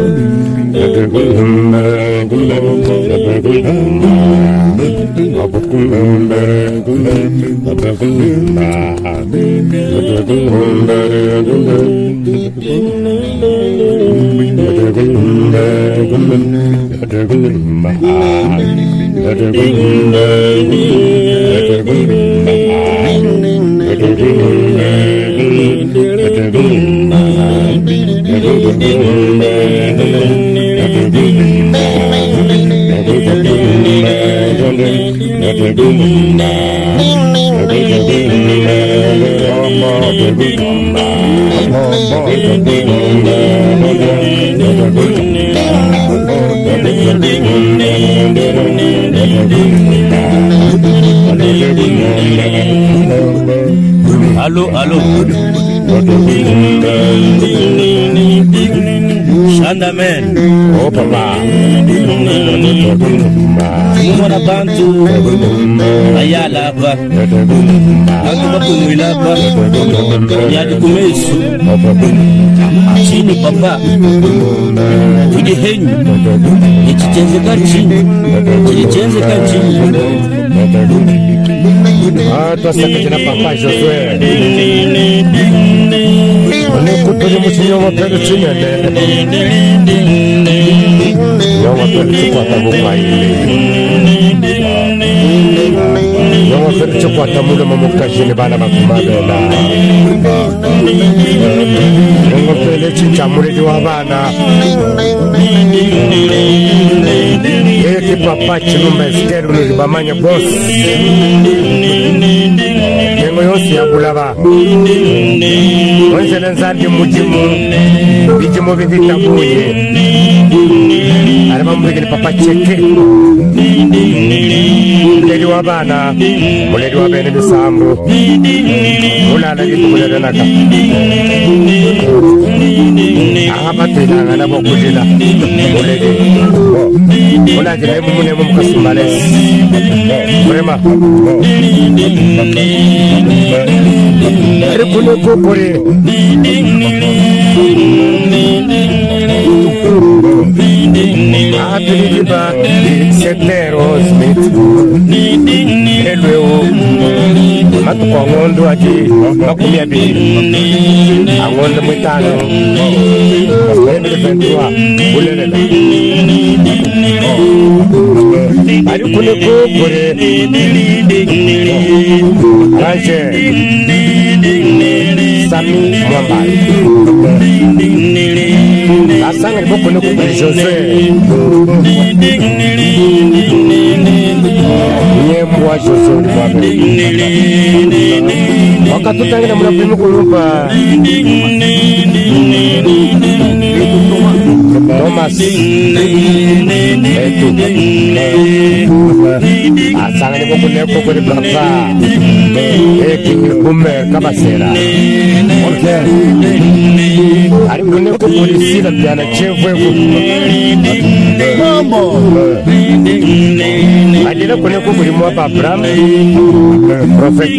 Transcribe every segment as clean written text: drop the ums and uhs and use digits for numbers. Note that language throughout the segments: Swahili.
Allô, allô. Shandamen. Oh papa. Mwana bantu. Ayala ba. Bantu bakumwila ba. Yadi kumesu. Chini papa. Kudi henyu. Ichichenze kachini. Ichichenze kachini. Toi ça que tu n'as pas Josué. On écoute les mouchons, on va faire le tunnel. On va faire le chocolat à on va faire le chocolat à moule, maman caché les balles à ma commande. On va faire le chinchamoules du Havana. Et que papa, tu nous mets stérile, le bamanya boss. Nengo yosi abulaba. Onse lenzardi mujimu. Bijimu bivita buye. Arama mbege papa cheke. Muledi wa bana. Muledi wa bene bisambu. Mulala yitu muledi naka. Ahaba tena na bokujila. Muledi. Muladi na mumune mumkasumbales. Vraiment. Répondez pour Abiliba, Setero Smith, Hello, Matukondo Aji, Makumiabi, I want the Mitano, Ventura, Bullet. I couldn't go for it. Sami Mwambai. La sang est beaucoup de José. Moi, José, wakati tutanga na mnapimu kulumba Thomas etu asanga ni bokune kokore papa eki kume kabasera okay ari kune kokore sila byana chevwe mambo adira kune kokore mo Abraham prophet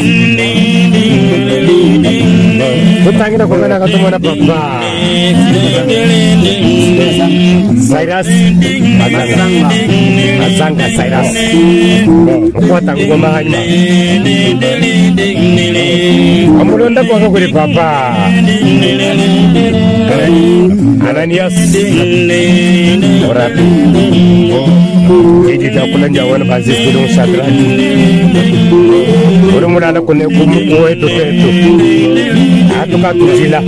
tutanga ko ngana katumana papa Cyrus Azanga Cyrus Kuata ngoma hanyuma Amulonda kwa kuri papa Ananias Orabi Edi takulanja wana bazisi ndo shadraki Uru mulala kune kumukuwe tutetu Atuka tujila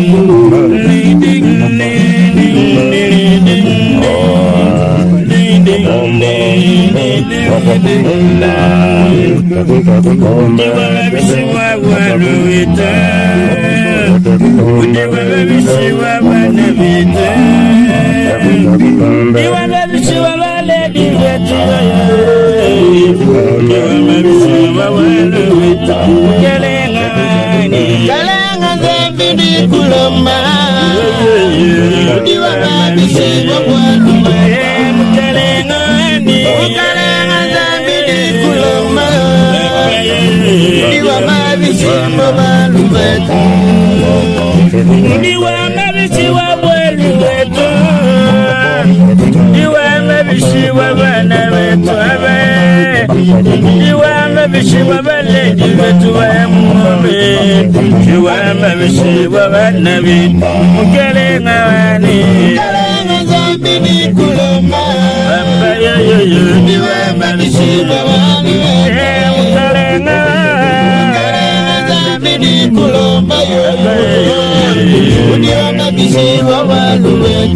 bishiwa baledi betuwa mumbe Shiwa bishiwa banabi Mukele ngawani Zambini kuloma Bamba yoyoyo Shiwa bishiwa banabi Mukele ngawani Zambini kuloma yoyoyo Shiwa bishiwa banabi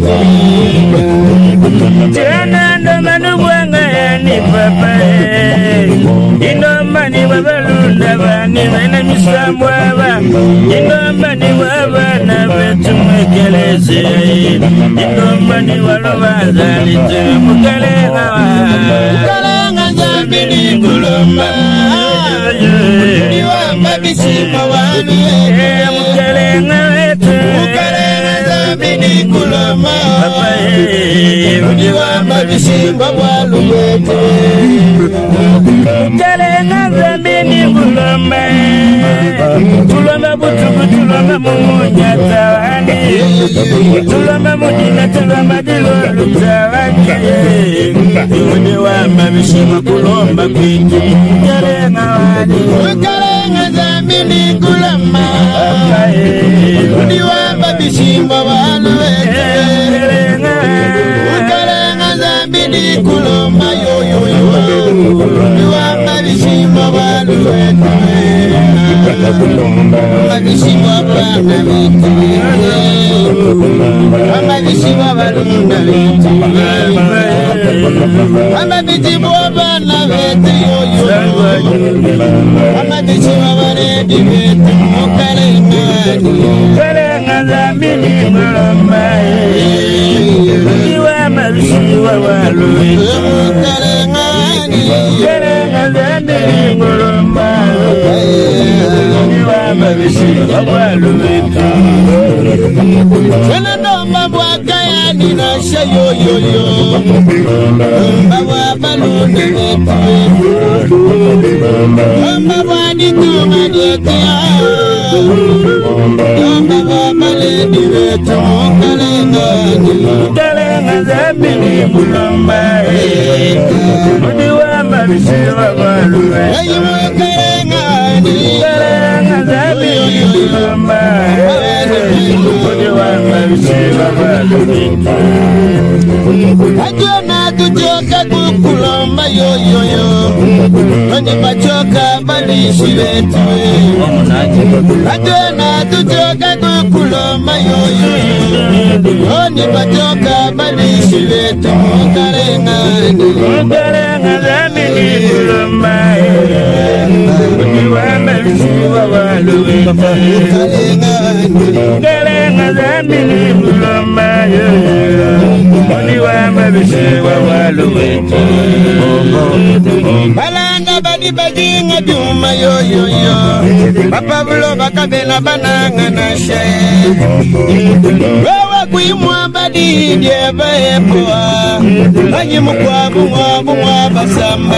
Tena ndo manubuanga yani papa Inomba ni wabalunda bani Wena misambwaba Inomba ni wabana betu mwekeleze Inomba ni walobaza litu Mukalenga Mukalenga zambini kulomba Niwamba bisima wanu Mukalenga wetu Mukalenga zambini kulomba Niwamba bisima wanu wetu Mukalenga zambini kulomba Tulomba butuku tulomba mumunya tawani Tulomba mudina tulomba dilolu tawani Niwamba bisima kulomba kwitu Mukalenga wani Mukalenga zambini kulomba Niwamba bisima wanu wetu Mukalenga zambini kulomba Niwamba bisima wanu wetu Mabishiwa bana wetu Mabishiwa balunda wetu Mabishiwa bana wetu Mabishiwa baledi wetu Mukalenga zambini kulomba Niwa mabishiwa walu wetu Mukalenga zambini kulomba Mabishiwa walu wetu Tena nomba mwaka ya nina shayoyoyo Mbawa balunda wetu Mbawa dituma dietia Mbawa baledi wetu Mukalenga zambini kulomba Mudiwa mabishiwa walu wetu Mukalenga zambini kulomba Mudiwa mabishiwa walu wetu Ajona tujoka kukulomba yoyoyo Oni pachoka balishi wetu Ajona tujoka kukulomba yoyoyo Oni pachoka balishi wetu Mukalenga zambini kulomba Mudiwa mabishiwa walu wetu Mukalenga zambini kulomba Mudiwa mabishiwa walu wetu Balanda badi bajinga duma yoyoyo Papa bulo bakabela bananga na she Wewa kuimwa badi dieba epoa Banyi mukwabu mwa basamba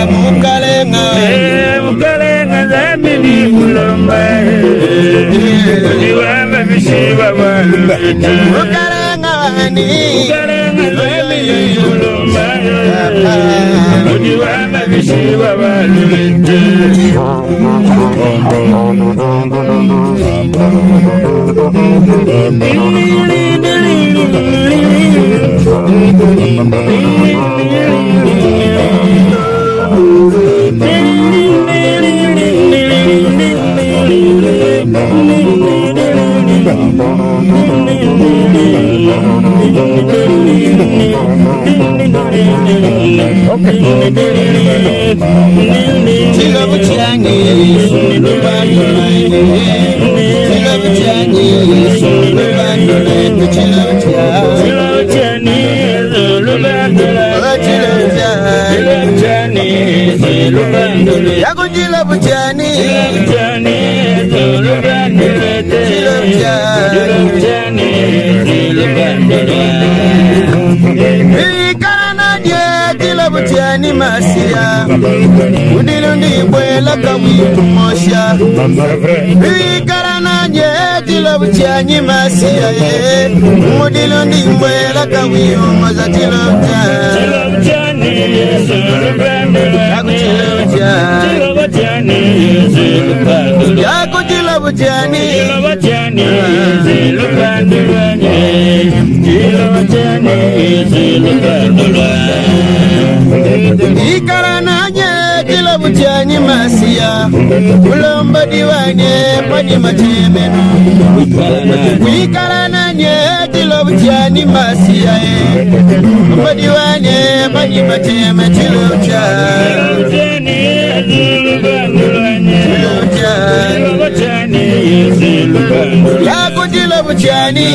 Mukalenga zambini kulomba Mudiwa mabishiwa walu wetu Mukalenga zambini kulomba Mudiwa mabishiwa walu wetu Butiani masia Udilundi bwela kawitu mosha Ikarana jetila butiani masia Udilundi bwela kawitu mosha Tilobutiani Ikarananye kila butiani masia Ulomba diwane pani matemeno Ikarananye kila butiani masia Ulomba diwane pani mateme chilucha Yako kila butiani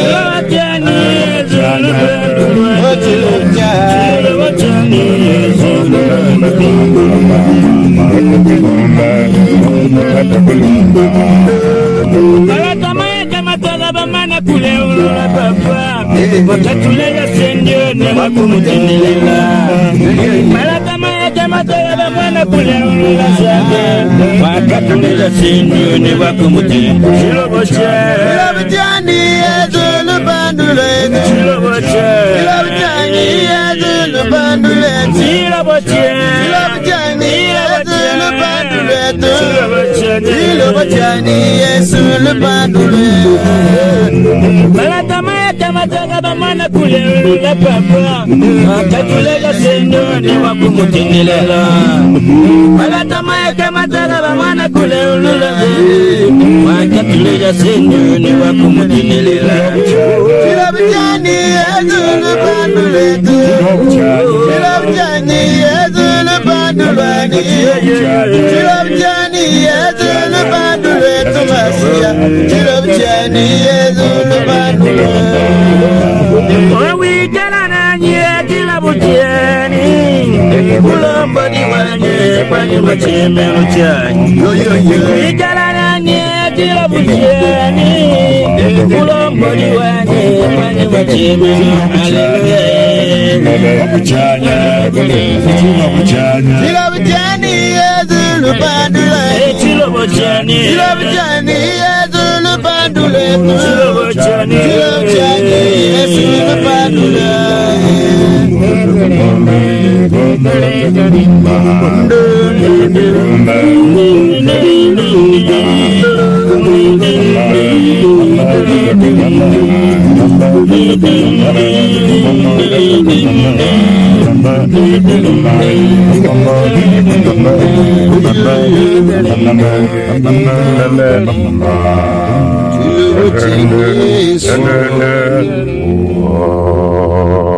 Oh